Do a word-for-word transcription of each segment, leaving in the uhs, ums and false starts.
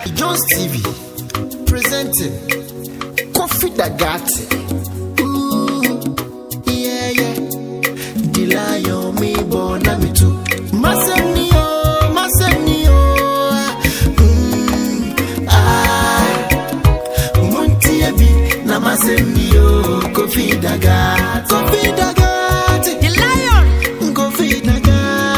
Jones T V presenting Kofi Dagati. Ooh, yeah, yeah. Dilayo me bona me too. Masenio, Masenio. Mm, ah, Montiabi, na Masenio, Kofi Dagati. Kofi Dagati. Dilayo, Kofi Dagati.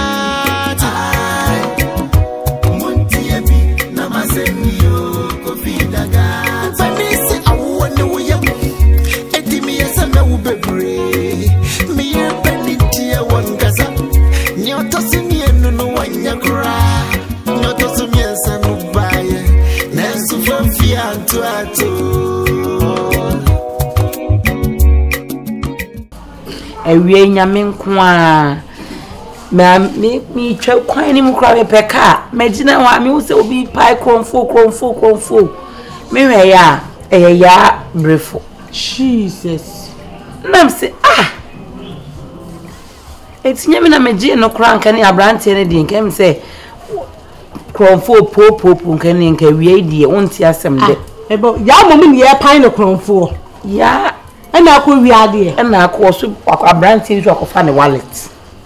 Ewie nyame nko a ma me me twa kwan ni mkra me peka magina wa me wo se obi pai kronfo kronfo kronfo me hwe ya eh ya brefo Jesus nam se ah etinye me na meji no kra nka ni abrante ne di nka me se kronfo po po po nka ni nka wie die wonti asem de ebo ya mo me ye pai no kronfo ya ana akọ wi ade e na akọ so abrante ni so akofa ne wallet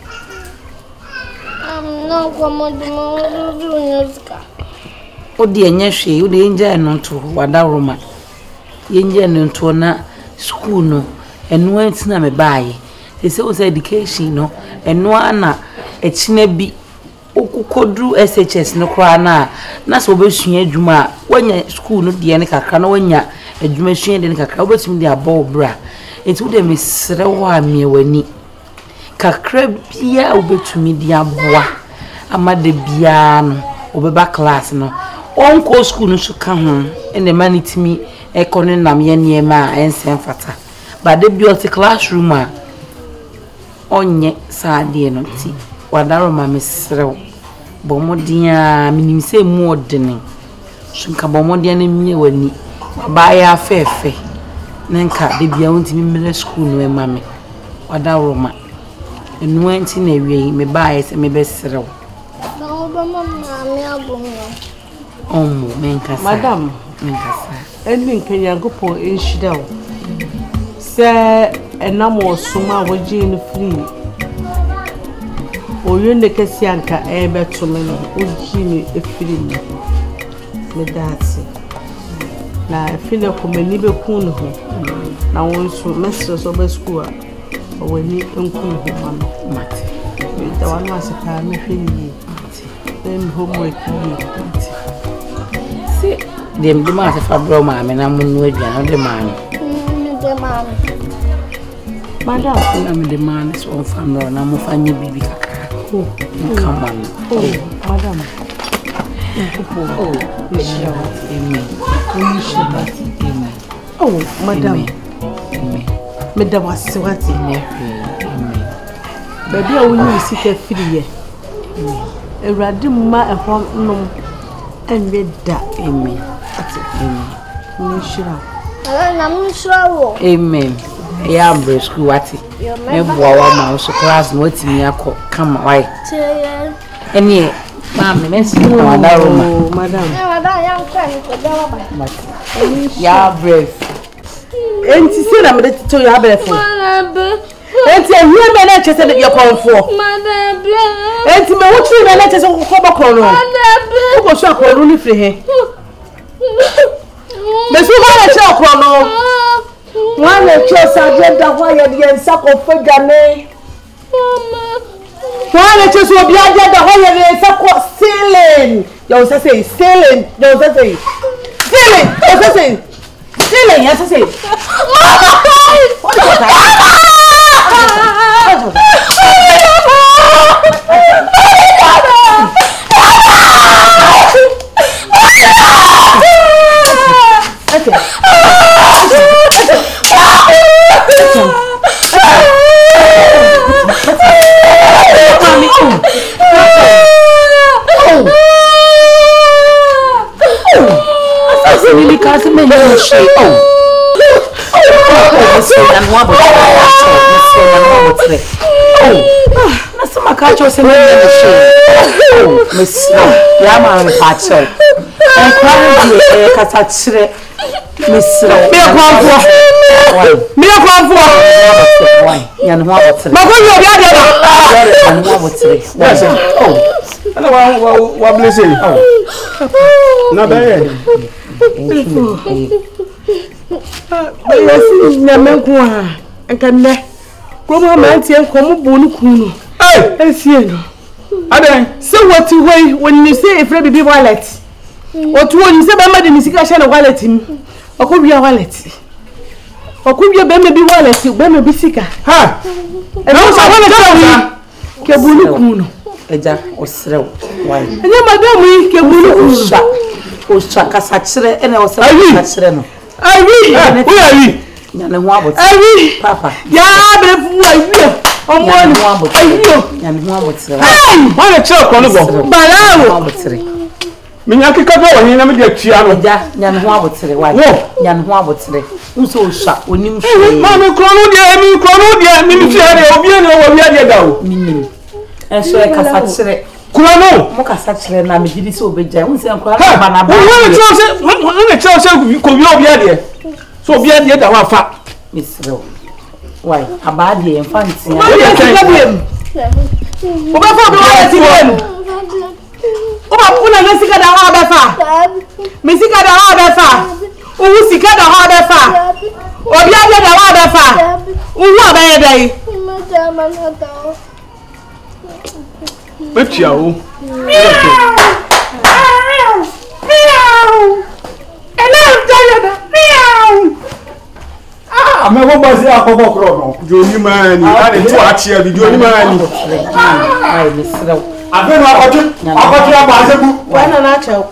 am no komo de mo do nyuska o de enye hwe o de enje no to wada roma yenje no to na school no eno antina me baaye they say was education no eno ana echina bi okukodru S H S no kra na na so obesua adwuma wanya school no de ne kakra na wanya adwuma sua de ne kakra obetumi de abo bra enti wo de mesre wa miewani kakra bia obetumi de aboa amade bia no obeba class no onko school no so ka ho ene manitimi ekone nam ye niema a ensen fata ba de bi o ti classroom a onye saade no ti wadaro ma mesrew bomodia minimse mu odene sunka bomodia na miye wani ba ya fefe nenka de bia wonti mimele school no ema me wadaro ma enu anti na wie me ba ya se me besrew ba oba mama me abongo omo menka madam menka sa eni nke yangopo enhida o se enamo suma woji ni free oyo ne kesi anka ebe tume no oji ni efiri ni me dati na efile ko mani be kun ho na wonso mestre so be school a owani enkun ho mama mate me da wana asika me hwini then homework ni si dem de ma se fa bro ma me na munu aduan de ma no de ma madam na me de ma so on fa no na mo fa nye bibi kakra oh come on oh madam oh amen amen oh madam amen me da wase wati amen baby a woni sika firi ye ewrade ma ehom nom enwe da amen amen nshira na mshira wo amen ya bre school wati me boa wa ma so class no timi akọ kama why eni ma me me si na wada roma madam e wada ya nkwa ni ko dawa ba ya bre enti se na me to ya bre fo enti ehie me na chese de yakonfo madam enti me wuchi me na chese ko ba ko no ko so ko ru ni firi he me su ba na che ko no one of your sergeant that why you the sack of fagane mama one of your so bia that why you the sack of stealing you say say stealing you say say stealing you say say stealing you say say mama what is that really can't make no shit. Oh, oh, and what about that? Oh, that's my catch. Was in the shit. Oh, Miss, yeah, man, patch. Enkwani kasa chire. Misra. Me kwamfo. Me kwamfo. Ya no ho abotre. Ma ko yo bia de ba. Ya no ho abotre. Oh. Ana wa wa wa bless you. Na ba ye. Ba si na me ko ha. Enka me. Ko mo ma ntie ko mo bu nu kunu. Eh, esie no. Adan, so what you way when you say if baby wallet. What when you say ba ma de misika sha na wallet mi. Okobia wallet. Okobia be me bi wallet, be me bi sika. ha. E no sa wallet ka ke bu nu kunu. Eja osrew. Why? Enye madam yi ke bu nu kunu. Sha. O sha kasa chire ene osrew kasa chire no. Ayi. Who are you? Ya ne ho abotre. Ayi. Papa. Ya bre fu ayi. Omo ni. Ayi. Ya ne ho abotre. Why the church kono go? Balawo. Abotre. Minya kika do woni na me de tua no. Eja ya ne ho abotre. Why? Ya ne ho abotre. Nso sha onim hwe. Ma me krono de mi krono de mi mi tia de obi na wo wi ade da o. Minim. Enso e kasa chire. Krono. Mo kasa chire na me gidi so obeja. Unse nkora Ha. ba na ba. Wo ne church se wo ne church se ko wi obi ade. So obi ade da wa fa. Misrew. Why? Abade enfanti. Ma ye sika biem. O ba fa bi wallet biem. O ba kuna na sika da ha ba fa. Mi sika da ha ba fa. O sika da ha ba fa. Obi ade da ha ba fa. O hu abaye dai. Me tia o. Ah, me wo ba si akobo kro no. Joni mani, ani tu achia bi joni mani. Ai misrew. Abe no akotu, akotu abazebu. Wa na na chew.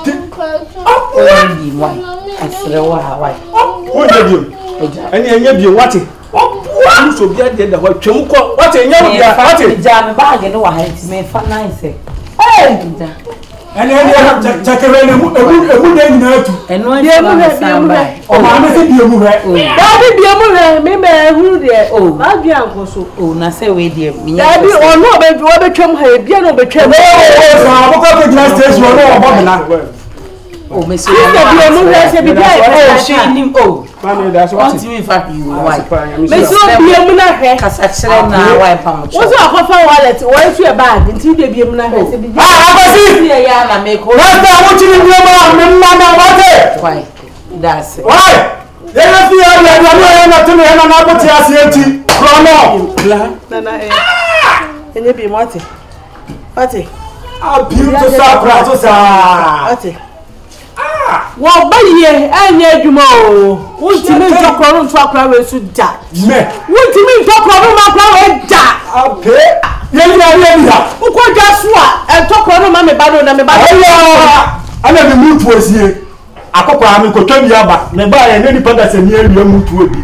O ndi mo. Misrew wa why? O je bi. Eni enye bi wate. Obu so bi ade da ho twem ko. Wate enye wo bia, wate. Ja me bag no wa hanti me fa nice. Eh. Eni eni chakere ne mu ebu ebu de nyina atu. Eno an Bie mu ma hwe, bie mu samba. hwe. O ma me se bi emu he. Dabi bie mu hwe, me me hu de. Oh. Ba bia nkoso. Oh na say we dey me. Dabi ono obe obe twem ha, bia no obe twem. O so aboko ko gina station no obo bela. Oh me say. Sister bie mu hwe se bia Oh she e. nim oh. Mami da so What wate. do you fa you why? Me so bie mu na hwe. Kasa chire na why pa mo. Wo so akofa wallet, wo fu e bag, nti de bie mu na hwe se bia. Ah, akosi. See ya na me ko. Rasta wo chini ni ma me ma na wate. Why? That's it. Why? Yena fi ya ya no ya na tunu ya na na boti asieti. Krono. Na na eh. Enye bie mu ate. Ate. Ah, beautiful sa prato sa. Ate. Wo ba ye enye adwuma o. Wuntimi ntokoro nto akra we su da. Me. Wuntimi ntokoro ma akra we da. Ape. Yeni na yeni ha. Uko ja so a ntokoro ma me ba do na me ba. Oya. Ana bi mutu osie. Akoko ami ko twa bi aba. Me ba ye ne ni pada se ni ewie mutu obi.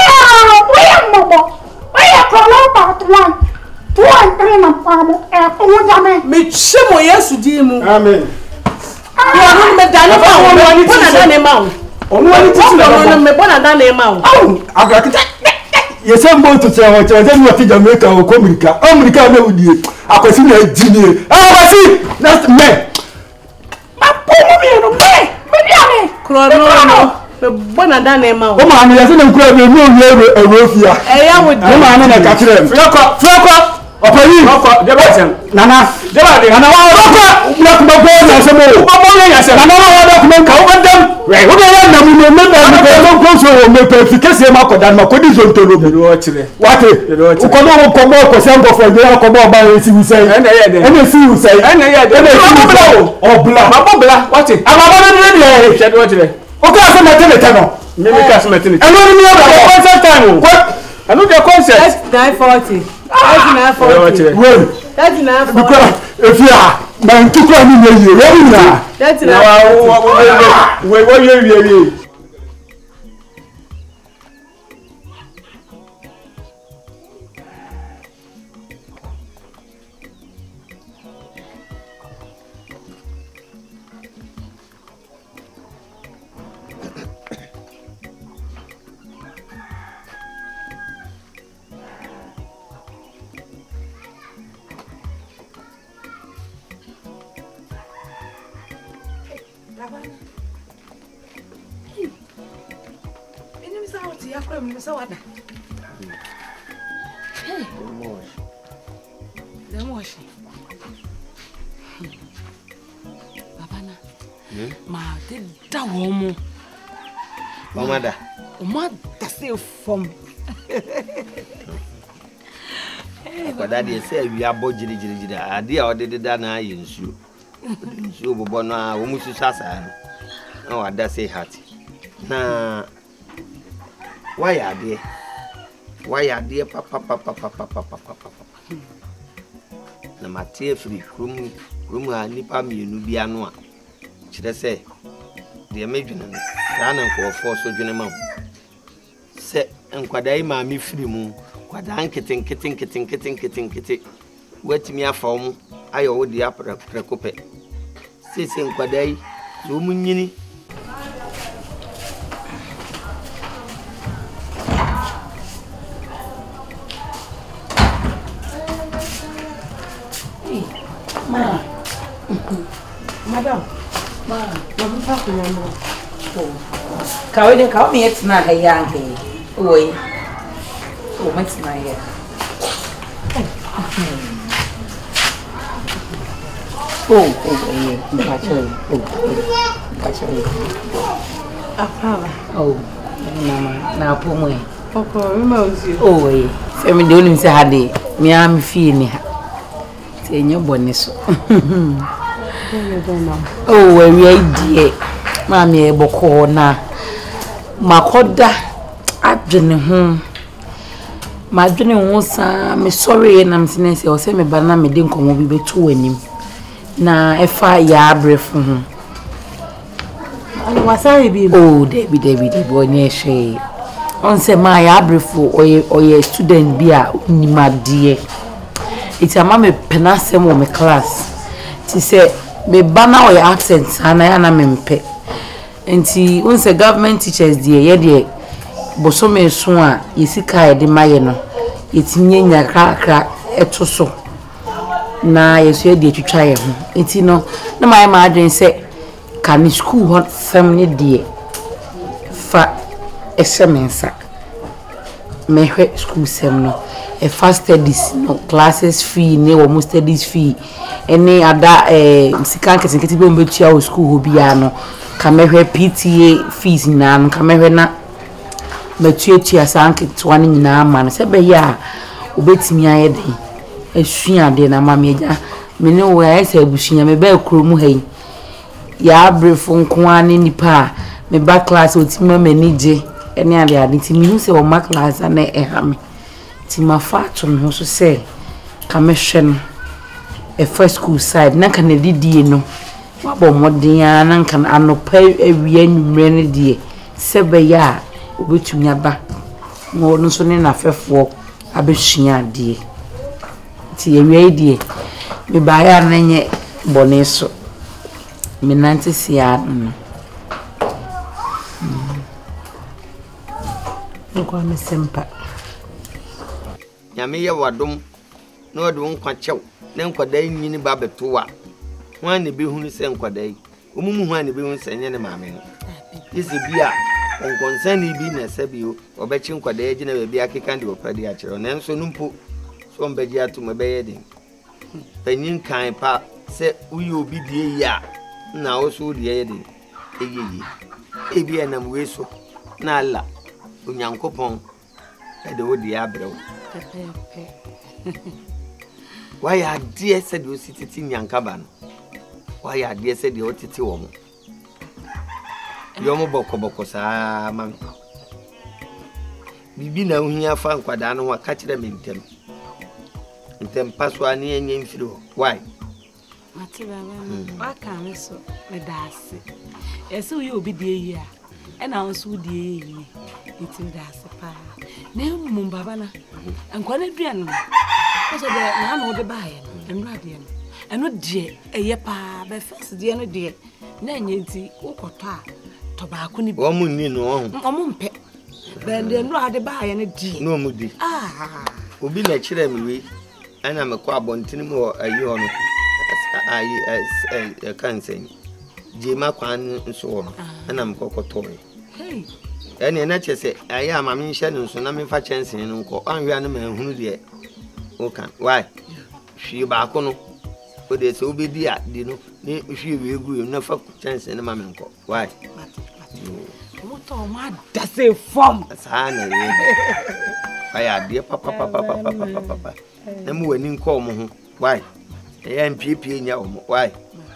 Me chimo Yesu di mu. Amen. Yo no me da no fa wo no bona da ne ma wo. Onu ani titi No no me bona da ne ma wo. Awu, agakita. Yese mbo to che ho che ni wati Jamaica o ko America. America na udie. Akwasi na ejini. Akwasi na me. Papo mo mi no me. Me dia me. Kro no no. Me bona da ne ma wo. O ma ni yese na nkura be mi o wie ewofia. E ya wo di. O ma ni na ka kire. Freko, freko. Operi. Freko, de batem. Nana, de ba de. Nana wa freko. Na kuma go na se mo. O mo ni yase. Nana wa da kuma ka o bandam. Right. O de ya na mu no me ba ni ko ko so o me pe fikese ma ko dan ma ko di zontolo me no chire. Wate. O ko no ko mo ko se ngo fo je ko mo ba e si wi sei. E na ye de. E na si wi sei. E na ye de. E na si wi sei. O bla. Ma bo bla. Wate. Ama ba de de de. Che do chire. O ka se mete mete no. Me me ka se mete mete. E no ni ya ba concert time. What? I know the concert. nine forty. nine forty. Well. That's nine forty. Because if you are man to come in here, you are. That's nine forty. We we we we we. Ini bisa uti ya kwa mimi sawa da. Hey, moshi. Da moshi. Babana. Hmm? Ma te da wo mu. Omada. Omada se from. Kwa dadi say we abo jiri jiri jiri. Ade a ode da na ayi nsuo. Nsuo bobo no a wo musu sasa no. Na wada say heart. Na why ade? Why ade papa papa papa papa papa. Na matie free krum krum a nipa mienu bia no a. Kire say de medwene no. Sa na nko fo so dwene ma. Se nkwadai ma mi free mu. Kwada nkete nkete nkete nkete nkete nkete watimi afa mu ayo wo dia prekope sese nkwada yi so mu nyini ma madam ma ma fa ko nyambo oh ka we den ka o mi etina ha yanke oi oh what's my hair oh oh eh mpacho oh mpacho Afala. oh mama na pomo e Papa, me mauzi. oh eh femi de onim se ha de mi am fie ni ha te enyo bone so oh we we die mama e boko na makoda adwene ho madwene ho sa me sorry na mtene se o se me ba na me de nkomo bi betu wanim na efa ya abrefo ho Ani wasare bi. oh debi debi debi onye hwe on se ma ya abrefo oye oye student bi a nimade iti ama me penasem o me class ti se me ba na oye accent ana ya na me mpe enti on se government teachers die ye de bosome so a yesika ye de maye no yetinye nya krakra etoso na yeso ye de twitwa ye ho enti no na maye ma adwen se kan school hot family die fa esemensa mehwe school sem no e fast studies no classes fee ne wo mo studies fee ene ada eh sika nketenkete bi o mbetua o school ho bia no ka mehwe P T A fees na no ka mehwe na matuatua sanke twane nyina ma no se be ya obetimi ayede asua de na ma meja me ne wo ya se abusunya me ba kuromu hai ya brefo nkoane nipa me ba class otima manage ene ade ade ti mi hu se o ma class na e ha me ti ma fa to me ho so se ka mehwe no e first school side na ka na didie no wabo modin na nka anopa awia nwumre ne die se be ya obetumi aba no no so ne na fefo abehua ade ti awia die me ba ya na nye bone so me nante sia no Nko ame sempa. nyame ye wadom na ode nkwa chew ne nkwadai nyini ba betowa hwan ne behunu se nkwadai omumu hwan ne behunu se nye ne maame no isi bia onkonsani bi na sabio obechi nkwadai gina be bia keka ndi opadi a kire na nso numpo so mbaji atum be ye den panyin kan pa se uyi obi die ya na oso die ye den eyeye ebi enam weso na ala onyankopon ede odi abrew Pepe. why are dear said you sit in Yankabano? Why are dear said you titi woman? Yomo boko boko sa man. Bibi na unya fan kwadano wa catch them in them. In them passwa ni enye mfiro. Why? Mati baba, wa ka me so me dase. Ese uyi obi die yi a. E na nso die yi. Iti dase pa. Na mu baba na. Enkwa na duan no. Oso de na na ode baaye no. Enra de no. Eno de eye pa be first de no de. Na enye nti ukoto a to ba ko ni. Wo mu ni no ho. Omo mpe. Be de enra ade baaye no de. No mu di. Ah. Obi na kire mi we. Ana me kwa bontini mo ayi ho no. Ayi eh kan sen. Jema kwan nso no na mkokotoe hey ene na chese aye amame nhye nso na memfa chensen no nko anhwe na manhunu de oka why hwi ba ko no o de se obedi a di no ni hwi we egu na fa chensen na mame nko why moto ma da se form sa na ye aya de papa papa papa papa papa na mu wani nko mo ho why e mpie nya o mo why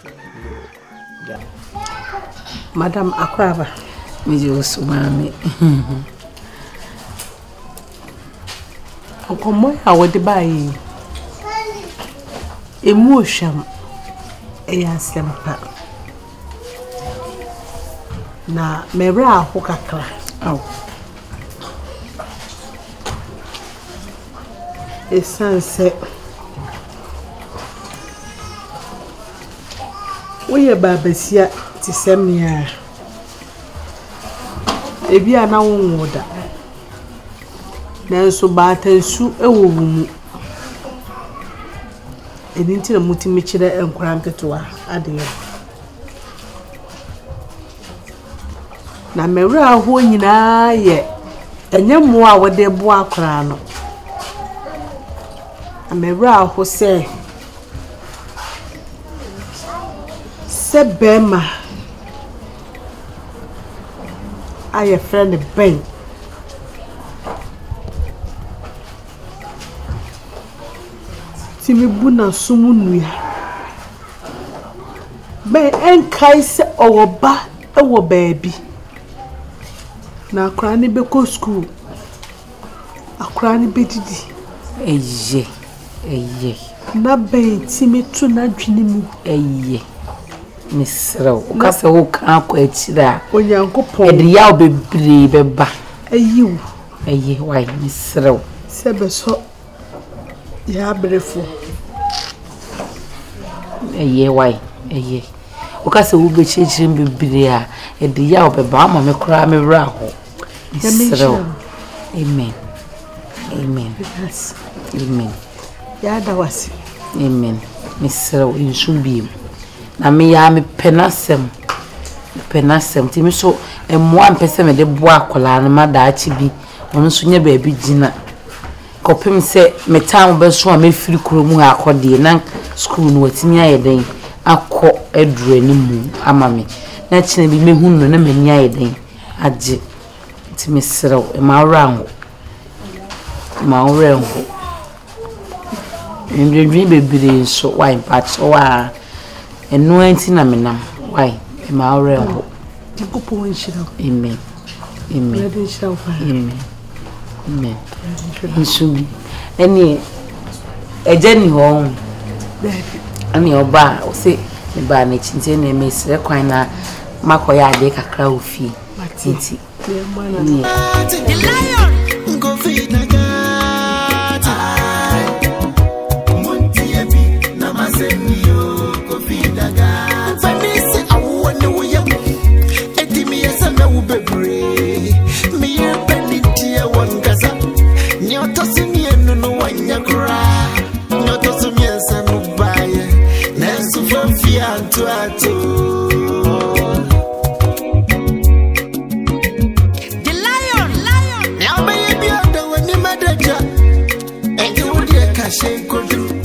Madam Akwaba miji osumami okomo ya wode bayi emotion eya sempa na mera aho kakra aw esanse oye babasia tisemnia ebi ana wonwoda nanso batansu ewowumu eni ntira mutimi kire enkura nketewa ade na mewura ho nyina ye enye mo a wode bo akora no na mewura ho se se bema aye friend Ben timi buna sumu nuya be enkai se owoba ewo baabi na akra ni be ko school akra ni bedidi eye eye na be timi tu na dwene mu eye misra o ka se wo kan ko atira onyankopon ede ya obebre beba ayiwu eye why misra o sebe so ya brefo eye why eye o ka se wo be chechire bebre a ede ya obeba ma me kura me wra ho misra o amen amen yes amen ya dawasi amen misra o insubim na me ya me penasem penasem ti me so emwa mpese me de bo akola na ma da achi bi ono so nya ba bi gina kopem se me tam be so a me firi kromu akode na school no watimi ayeden akọ eduru animu ama me na chine bi mehu no na mani ayeden age ti me serew e ma rango ma rango ndwendwen bebire so why patch wa enu anti na menam why e ma rango Nyankopon nhyira amen amen Lord nhyira wo amen amen nsubi eni ejeni ho ani oba o se me ba na chinte na me sire kwan na makoya ade kakra ofi matiti ni the lion go feed na gata monti ebi na masemi yo go feed na gata banisi awo ne wo ye edi mi yesa na wo bebre mi ye beniti e wongaza nyoto simi enu no wanya kura nyoto simi yesa no baye na su fafia antu ato Shake